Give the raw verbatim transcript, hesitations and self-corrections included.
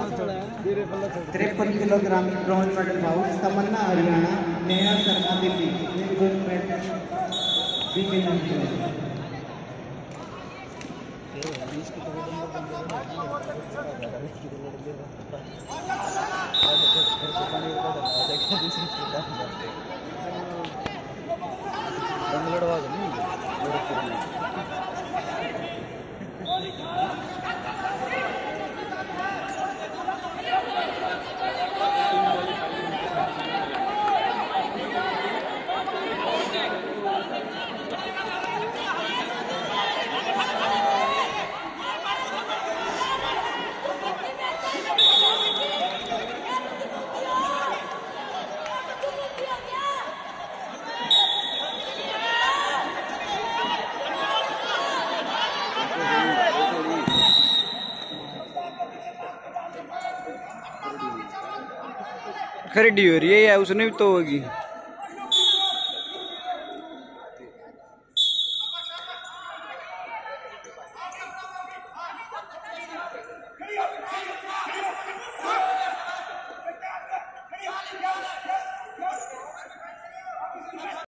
तिरपन kilogram bronze medal house Tamanna Haryana, Neha Sharma Delhi. खरीदी हो रही है या उसने भी तो होगी।